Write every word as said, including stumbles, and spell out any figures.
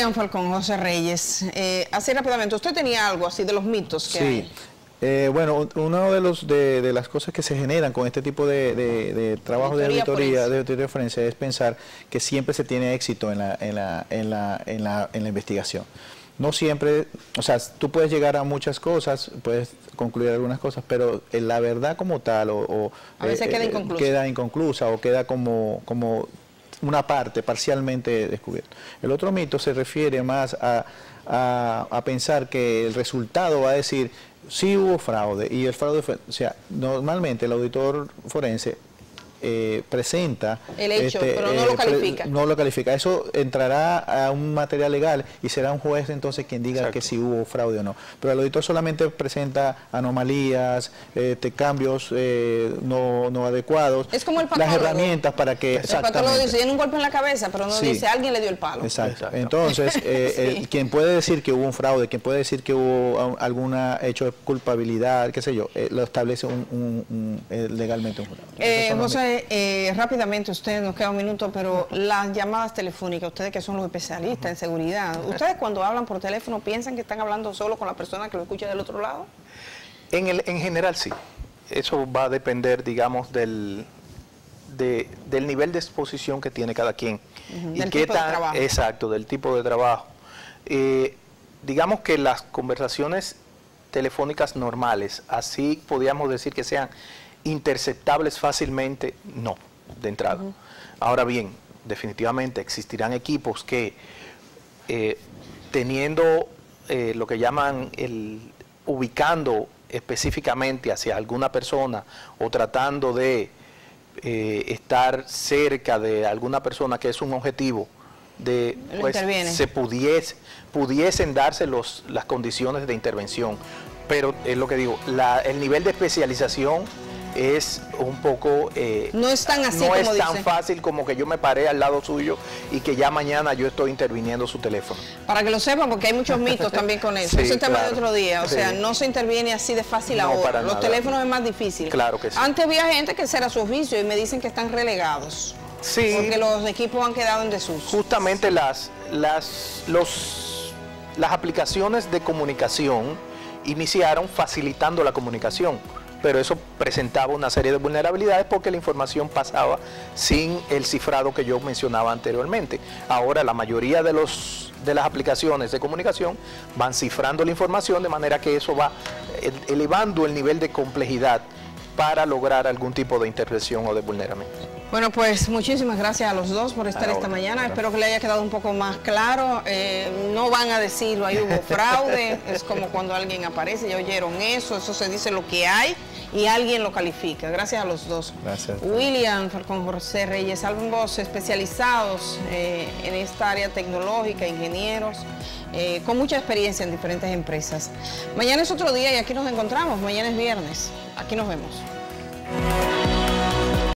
William Falcón, José Reyes, eh, así rápidamente, usted tenía algo así de los mitos que sí. hay. Eh, bueno, una de, los, de, de las cosas que se generan con este tipo de, de, de trabajo de auditoría, de auditoría forense, es pensar que siempre se tiene éxito en la, en la, en la, en la, en la investigación. No siempre, o sea, tú puedes llegar a muchas cosas, puedes concluir algunas cosas, pero la verdad como tal, o, o a veces eh, queda inconclusa. queda inconclusa o queda como, como una parte parcialmente descubierta. El otro mito se refiere más a, a, a pensar que el resultado va a decir sí hubo fraude, y el fraude fue, o sea, normalmente el auditor forense eh, presenta el hecho, este, pero no lo califica. No lo califica. Eso entrará a un material legal y será un juez entonces quien diga Exacto. que si hubo fraude o no. Pero el auditor solamente presenta anomalías, este, cambios eh, no, no adecuados. Es como el las herramientas para que... El patólogo dice, tiene un golpe en la cabeza, pero no sí. dice, alguien le dio el palo. Exacto. Exacto. Entonces, eh, sí. el, quien puede decir que hubo un fraude, quien puede decir que hubo alguna hecho de culpabilidad, qué sé yo, eh, lo establece un, un, un, eh, legalmente un jurado. Eh, José, Eh, rápidamente, usted nos queda un minuto, pero las llamadas telefónicas, ustedes que son los especialistas en seguridad, ¿ustedes cuando hablan por teléfono piensan que están hablando solo con la persona que lo escucha del otro lado? En, el, en general sí, eso va a depender, digamos, del, de, del nivel de exposición que tiene cada quien. Uh-huh. y del qué tipo tan, de trabajo. Exacto, del tipo de trabajo. Eh, digamos que las conversaciones telefónicas normales, así podríamos decir que sean interceptables fácilmente, no, de entrada. Uh-huh. Ahora bien, definitivamente existirán equipos que eh, teniendo eh, lo que llaman el ubicando específicamente hacia alguna persona o tratando de eh, estar cerca de alguna persona que es un objetivo de pues, se pudiese pudiesen darse los, las condiciones de intervención, pero es lo que digo, la, el nivel de especialización es un poco eh, no es tan así no como es dice. tan fácil como que yo me paré al lado suyo y que ya mañana yo estoy interviniendo su teléfono. Para que lo sepan, porque hay muchos mitos también con eso. Sí, es el tema claro. de otro día, o sí. sea, no se interviene así de fácil no, ahora. Los nada. teléfonos es más difícil. Claro que sí. Antes había gente que ese era su oficio y me dicen que están relegados. Sí. Porque los equipos han quedado en desuso. Justamente las las los las aplicaciones de comunicación iniciaron facilitando la comunicación, pero eso presentaba una serie de vulnerabilidades porque la información pasaba sin el cifrado que yo mencionaba anteriormente. Ahora la mayoría de los de las aplicaciones de comunicación van cifrando la información de manera que eso va elevando el nivel de complejidad para lograr algún tipo de intervención o de vulneramiento. Bueno, pues muchísimas gracias a los dos por estar esta mañana. Espero que le haya quedado un poco más claro. Eh, no van a decirlo, ahí hubo fraude. Es como cuando alguien aparece, ya oyeron eso, eso se dice lo que hay y alguien lo califica. Gracias a los dos. Gracias. William Falcón, José Reyes, ambos especializados eh, en esta área tecnológica, ingenieros, eh, con mucha experiencia en diferentes empresas. Mañana es otro día y aquí nos encontramos. Mañana es viernes. Aquí nos vemos.